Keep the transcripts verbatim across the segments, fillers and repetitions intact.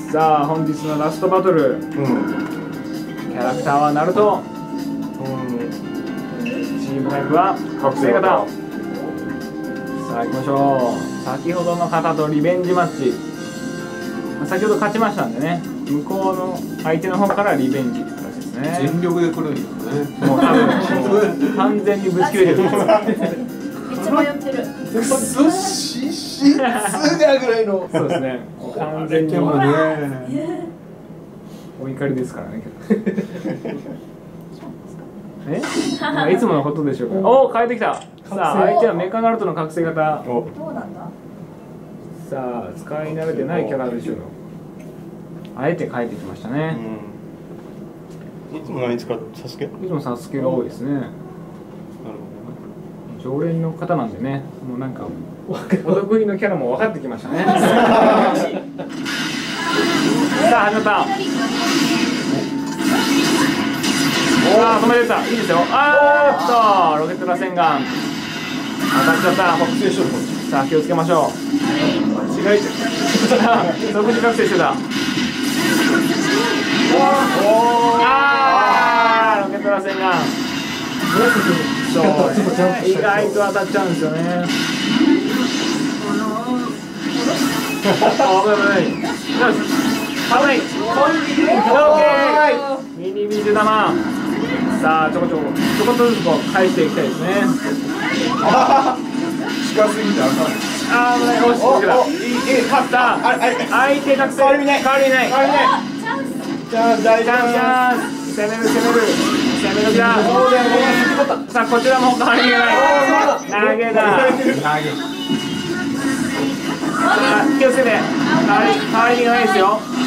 さあ本日のラストバトル、うん、キャラクターはナルト、うん、チームライフは覚醒型。さあ行きましょう。先ほどの方とリベンジマッチ、先ほど勝ちましたんでね、向こうの相手の方からリベンジって形ですね。 全力で来るんですね。 もう多分完全にぶち切れてる。 めっちゃ迷ってる。 そししすがぐらいの。 そうですね。完全にもうね、お怒りですからね。え？いつものことでしょうか。おお、変えてきた。さあ相手はメカナルトの覚醒型。 どうなんだ。 さあ使い慣れてないキャラでしょう。あえて変えてきましたね。 いつも何使う？サスケ？いつもサスケが多いですね。なるほど。常連の方なんでね、もうなんかお得意のキャラも分かってきましたね。さあ始まった。さあ止めてた。いいですよ。あーっとロケット螺旋丸当たっちゃった。 覚醒しよう。 さあ気をつけましょう。間違えてる。即時覚醒してた。あーロケット螺旋丸。そうね、意外と当たっちゃうんですよね。あ、危ない危ない。危ない。ミニ水玉。さあちょこちょこちょこっとずつこう返していきたいですね。 近すぎてあかん。 あー危ない。よし、勝った。相手覚醒。変わりない。変わりない。チャンス。チャンス。チャンス。攻める攻める。攻めるじゃん。さあこちらも変わりがない。投げだ。投げ。気をつけて。変わり変わりがないですよ。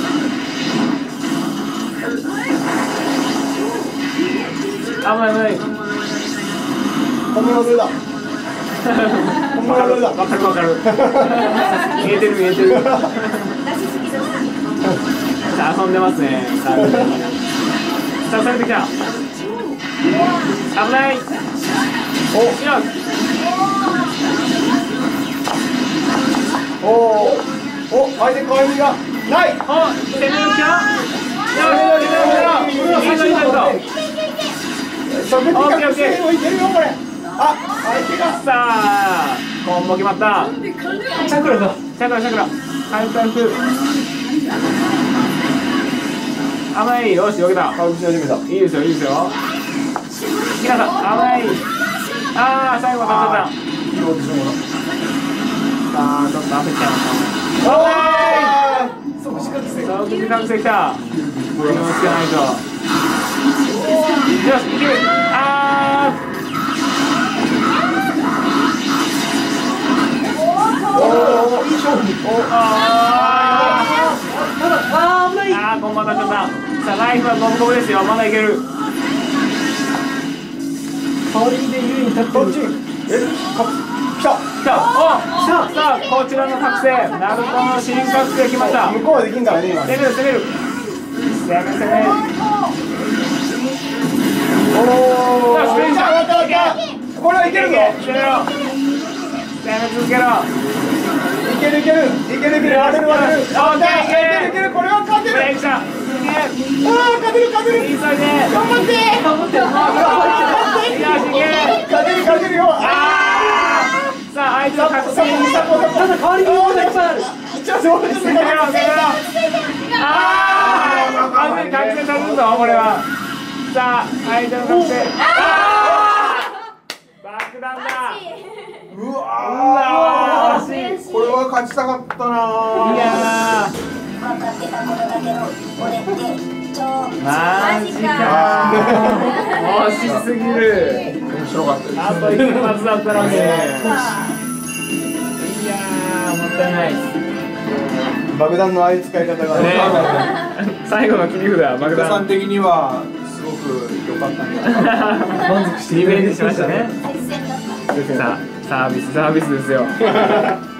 危ない危ない。 本物だ。本物だ。 わかるわかる。見えてる見えてる。さあ遊んでますね。さあされてきた。危ない。お、よし。 おお。お、相手変わりがない。 お、攻めるか。よし、いいぞいいぞいいぞ。オッケーオッケー。 いけるよこれ。あ、相手が。 さあ、コンボ決まった。 チャクラだ。 チャクラチャクラ。回復回復。危ない。よし、よけた。 回復し始めた。 いいですよいいですよ。ひなさん、危ない。ああ、最後当たっちゃった。 いいオーディションだ。 さあ、ちょっと焦っちゃいました。 おーい。 即時覚醒。即時覚醒きた。気をつけないと。よし、いける。ああ。 おお、いい勝負。 ああ、危ない。ああ、コンボ当たっちゃった。さあ、ライフはゴムゴムですよ。まだいける。 代わりで優位に立ってる。こっち。え、か、来た。 来た。お、さあ、こちらの覚醒。ナルトの新覚醒きました。 向こうはできんからね、今。 攻める、攻める。攻め、攻め。 おお。 よし、フィニッシャー。 これはいけるぞ。 攻めろ。攻め続けろ。 いけるいける。いけるいける。割れる割れる。 オッケー、いける。 いける。これは勝てる。 ブレイクした。 ああ、勝てる勝てる。 急いで。 頑張って。頑張って。 よし、いけ。 勝てる勝てるよ。 ああ。さあ、相手の覚醒に。 ただ代わりにもういっぱいある。ちょっと攻めろ攻めろ。 ああ。完全に覚醒されるぞ、これは。さあ、相手の覚醒。ああ。爆弾だ。 うわー、惜しい。 これは勝ちたかったな。 いやー。マジか。惜しすぎる。 面白かったです。 あと一発だったのに。いやー、もったいない。 爆弾のああいう使い方がね。 最後の切り札、爆弾。 さん的にはすごく良かったんだ。 満足してリベンジしましたね。さあ、サービスサービスですよ。